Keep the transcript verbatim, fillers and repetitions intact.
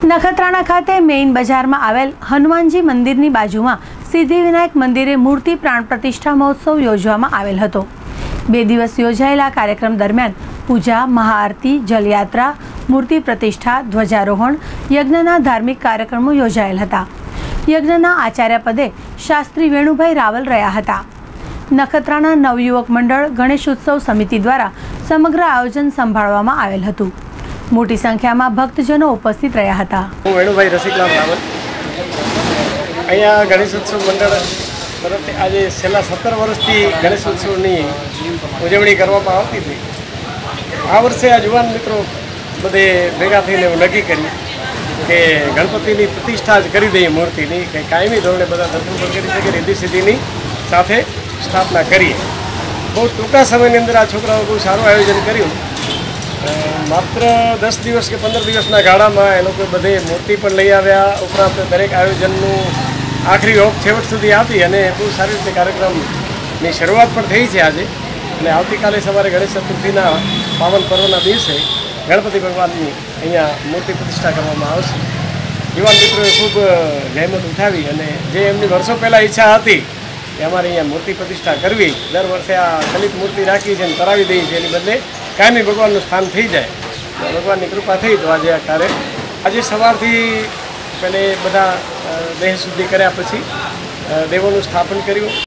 નખત્રાણા ખાતે મેઇન બજારમાં આવેલ હનુમાનજી મંદિરની બાજુમાં સિદ્ધિવિનાયક મંદિરે મૂર્તિ પ્રાણ પ્રતિષ્ઠા મહોત્સવ યોજવામાં આવેલ હતો। બે દિવસ યોજાયેલા કાર્યક્રમ દરમિયાન પૂજા, મહાઆરતી, જલયાત્રા, મૂર્તિ પ્રતિષ્ઠા, ધ્વજારોહણ, યજ્ઞના ધાર્મિક કાર્યક્રમો યોજાયેલ હતા। યજ્ઞના આચાર્ય પદે શાસ્ત્રી વેણુભાઈ રાવલ રહ્યા હતા। નખત્રાણા નવયુવક મંડળ ગણેશ ઉત્સવ સમિતિ દ્વારા સમગ્ર આયોજન સંભાળવામાં આવેલ હતું। મોટી સંખ્યામાં ભક્તજનો ઉપસ્થિત રહ્યા હતા। હું વેણુભાઈ રસિકલાલ રાવલ અહીંયા ગણેશ ઉત્સવ મંડળ તરફથી આજે છેલ્લા સત્તર વર્ષથી ગણેશ ઉત્સવની ઉજવણી કરવામાં આવતી હતી। આ વર્ષે આ યુવાન મિત્રો બધે ભેગા થઈને એવું નક્કી કર્યું કે ગણપતિની પ્રતિષ્ઠા જ કરી દઈએ, મૂર્તિની કે કાયમી ધોરણે બધા દર્શન પણ કરી શકે, રીતિ સિદ્ધિની સાથે સ્થાપના કરીએ। બહુ ટૂંકા સમયની અંદર આ છોકરાઓ બહુ સારું આયોજન કર્યું। માત્ર દસ દિવસ કે પંદર દિવસના ગાળામાં એ લોકો બધે મૂર્તિ પણ લઈ આવ્યા, ઉપરાંત દરેક આયોજનનું આખરી ઓપ છેવટ સુધી આપી અને બહુ સારી રીતે કાર્યક્રમની શરૂઆત પણ થઈ છે આજે। અને આવતીકાલે સવારે ગણેશ ચતુર્થીના પાવન પર્વના દિવસે ગણપતિ ભગવાનની અહીંયા મૂર્તિ પ્રતિષ્ઠા કરવામાં આવશે। યુવાન મિત્રોએ ખૂબ જહેમત ઉઠાવી અને જે એમની વર્ષો પહેલાં ઈચ્છા હતી કે અમારે અહીંયા મૂર્તિ પ્રતિષ્ઠા કરવી, દર વર્ષે આ ચલિત મૂર્તિ રાખી છે અને કરાવી દઈએ છીએ, એની બદલે કાયમી ભગવાનનું સ્થાન થઈ જાય, ભગવાનની કૃપા થઈ તો આજે આ કાર્ય આજે સવારથી પહેલે બધા દેહ શુદ્ધિ કર્યા પછી દેવોનું સ્થાપન કર્યું।